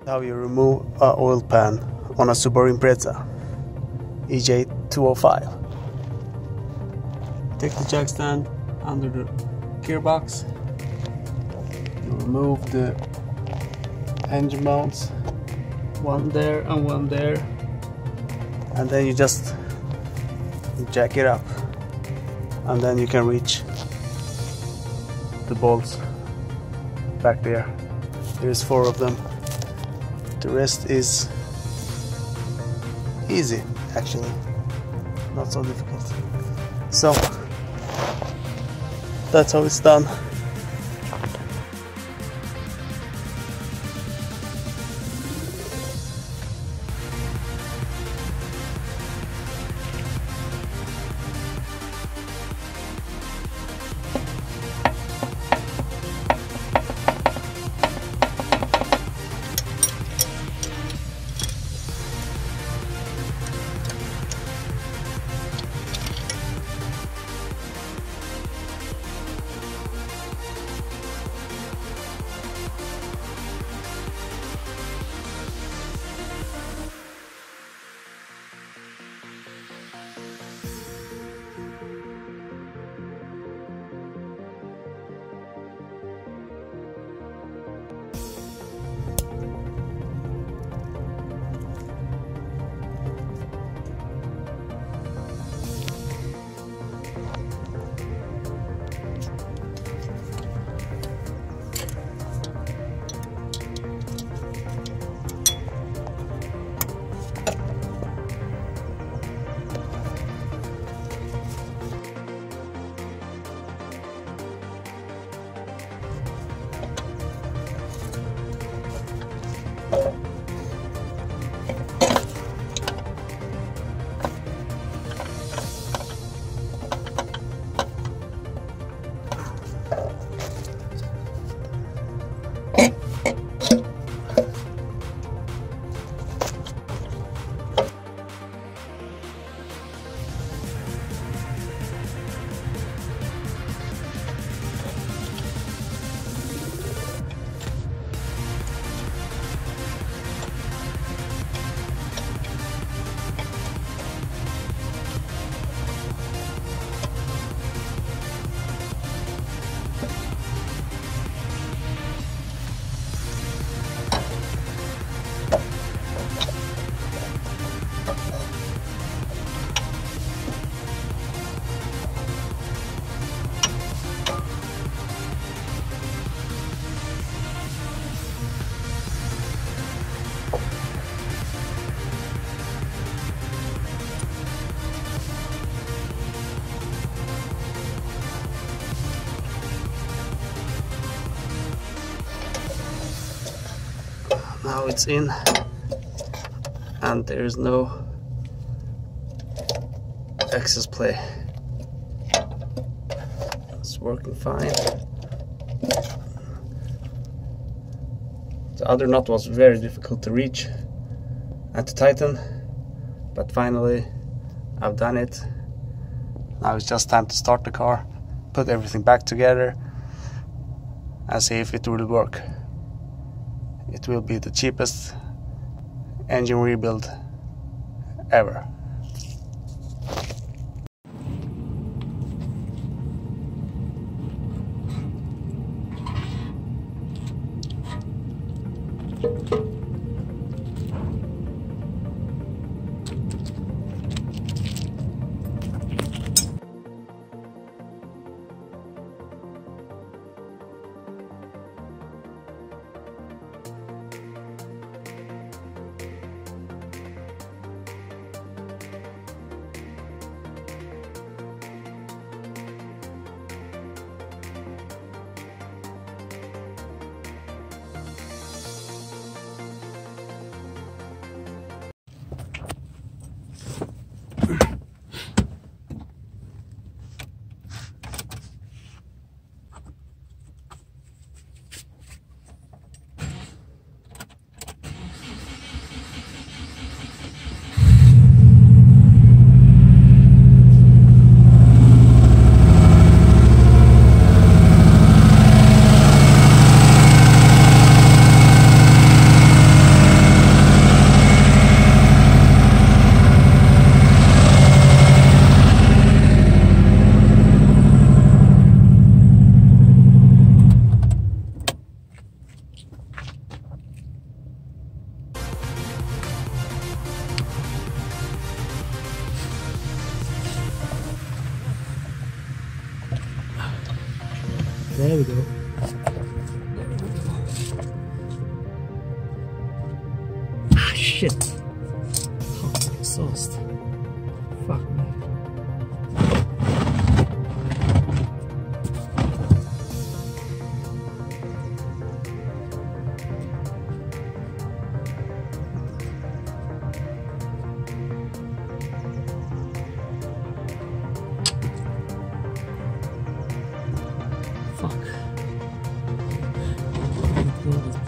How you remove an oil pan on a Subaru Impreza EJ205. Take the jack stand under the gearbox. You remove the engine mounts, one there and one there, and then you just jack it up, and then you can reach the bolts back there. There's 4 of them. The rest is easy, actually, not so difficult. So that's how it's done. Now it's in, and there is no excess play. It's working fine. The other nut was very difficult to reach and to tighten, but finally I've done it. Now it's just time to start the car, put everything back together, and see if it will work. It will be the cheapest engine rebuild ever. There we go. Ah, shit! Oh, exhaust. Fuck me. Fuck.